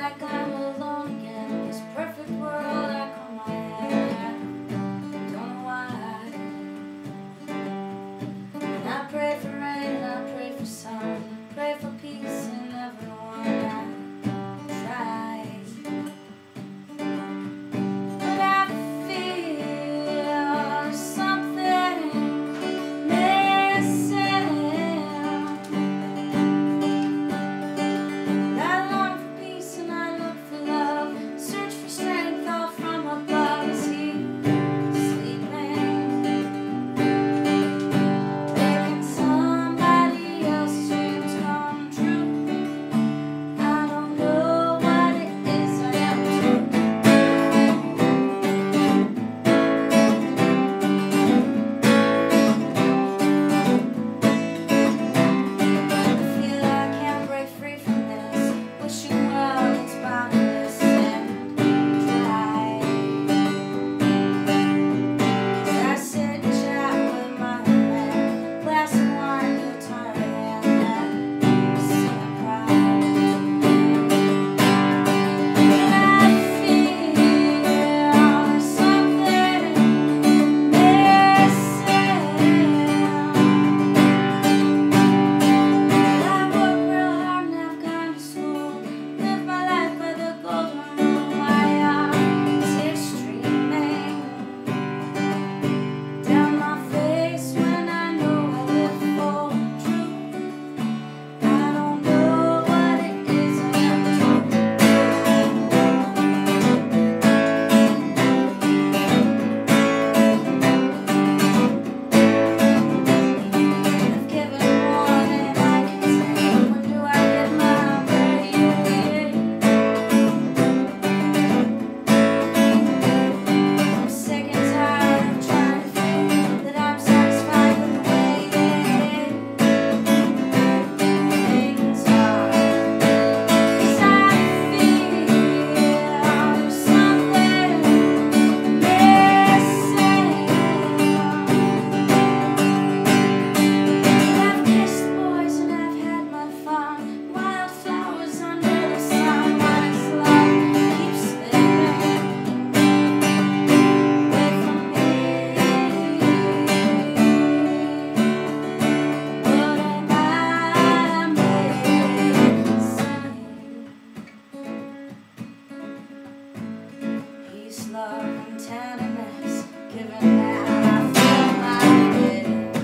like I'm alone again. This perfect world I call my head. Don't know why. And I pray for rain and I pray for sun. Pray for peace in everyone I try. But I feel something missing. I long for peace and I look for love. Search for strength all from above. Is he sleeping? Making somebody else's dreams come true. I don't know what it is I am to. I feel I can't break free from this. Wishing well, it's boundless and dry. As I sit and chat with my man, glass of wine, guitar in hand, and sing a pride to and I feel something missing. I work real hard and I've gone to school. Live my life by the golden rule. My tears streaming down my face when I know I live for true. I don't know what it is I am to. I've given more than I can take. When do I get my break? I'm sick and tired of trying to think that I'm satisfied with the way things are. 'Cause I feel something missing. I've kissed boys and I've had my fun. Wildflowers under the sun. My love keeps slipping away from me. What am I missing? Peace, love, and tenderness. Given that I feel like this.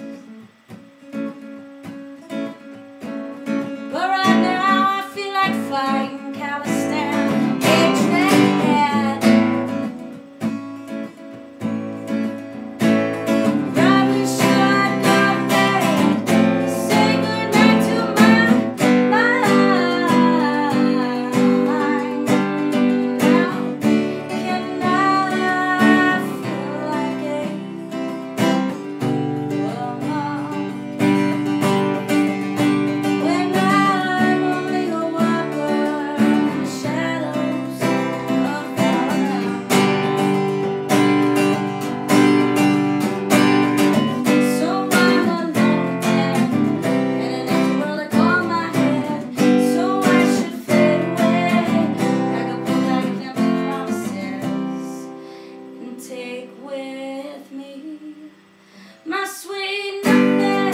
But right now I feel like fighting calisthenics, hatred. Probably should go to bed, say goodnight to my mind. Now, can I feel like it? When I'm only a walker in the shadows of falling. So I'm alone again, in an empty world I call my head. So I should fade away, pack up a bag of empty promises, and take with me my sweet nothing.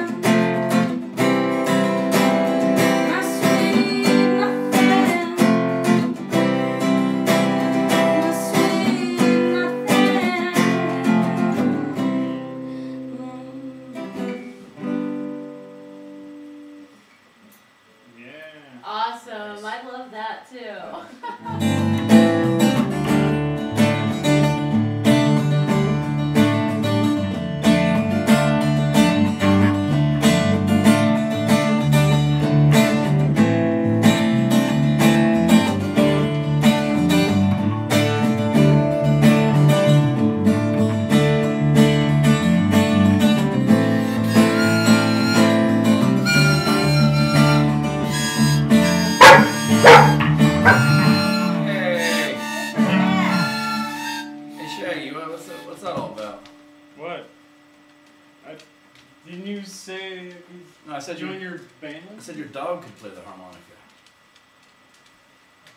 My sweet nothing. My sweet nothing. Yeah. Awesome. I love that too. Didn't you say No, I said join your your band? I said your dog could play the harmonica.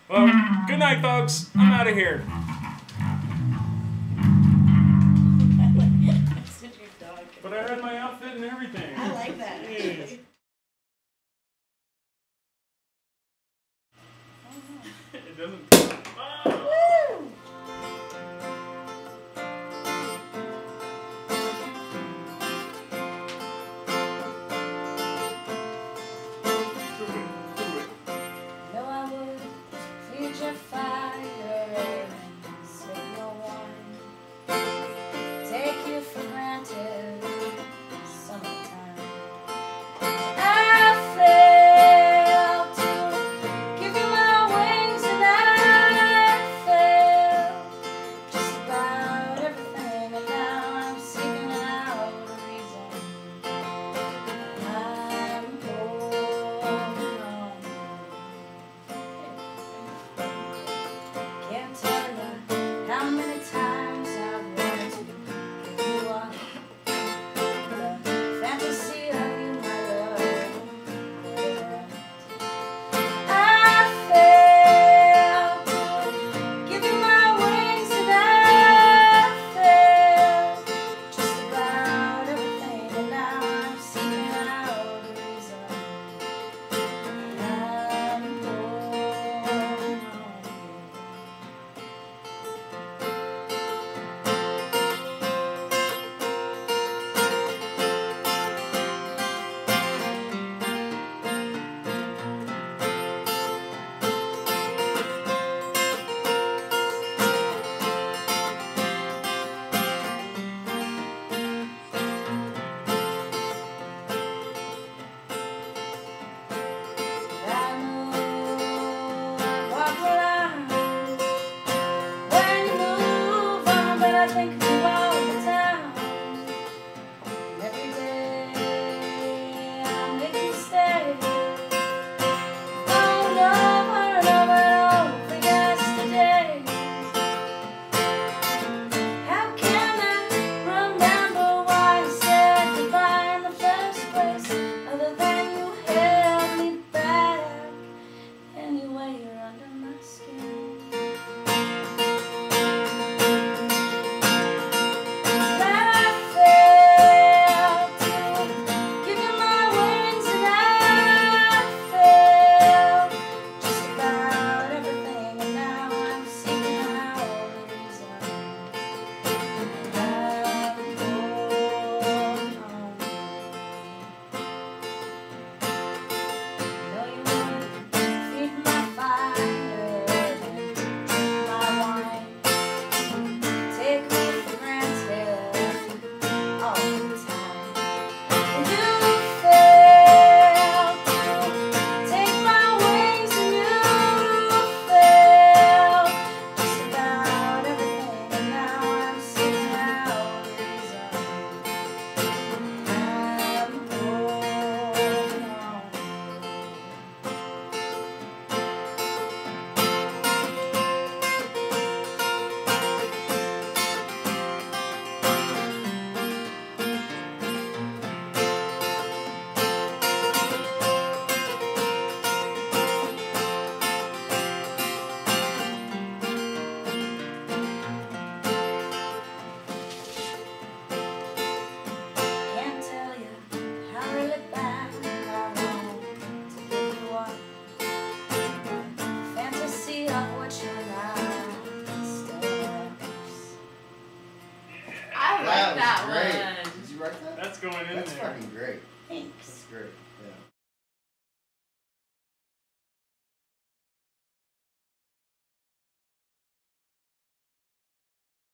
Well, good night, folks. I'm out of here. Such a dog. But I had my outfit and everything. I like that. Yes. It doesn't. Oh. Woo! No, I would feed your fire and sip your wine. Take you for granted, summertime. I failed to give you my wings, and I failed just about everything, and now I'm seeking out a reason. I'm holding on. Can't tell you how many times I've wanted to give you up. The fantasy of you, my love, I failed to give you my wings, and I failed just about everything, and now I'm seeking out a reason. I'm holding on. I know I walk the line when you move on, but I think of you all the time. Every day I make you stay. Oh, over and over and over yesterday. How can I remember why I said goodbye in the first place, other than you held me back? Anyway, you're under my skin. I failed to give you my wings, and I failed just about everything, and now I'm seeking out a reason. I'm holding on. No, you won't feed my fire and drink my wine. Take me for granted all the time. You failed to take my wings, and you failed just about everything, and now I'm seeking out a reason. I'm holding on. Can't tell you how really bad I want to give you up. Fantasy of which you're not steps. I like That that was great. one. Did you write that? That's going in That's there. fucking great. Thanks. That's great. Yeah.